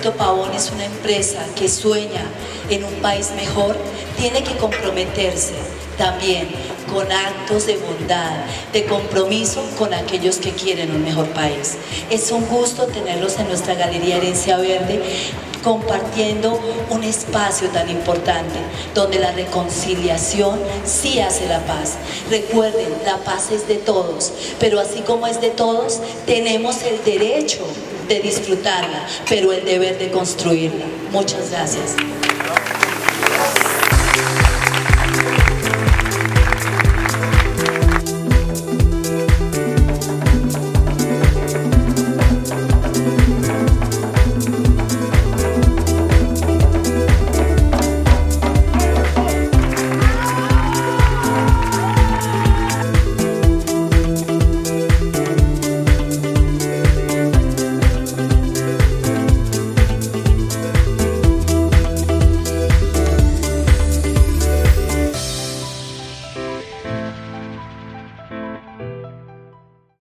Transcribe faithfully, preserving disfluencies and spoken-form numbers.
Grupo Pavón es una empresa que sueña en un país mejor, tiene que comprometerse también con actos de bondad, de compromiso con aquellos que quieren un mejor país. Es un gusto tenerlos en nuestra Galería Herencia Verde, compartiendo un espacio tan importante donde la reconciliación sí hace la paz. Recuerden, la paz es de todos, pero así como es de todos, tenemos el derecho de disfrutarla, pero el deber de construirla. Muchas gracias.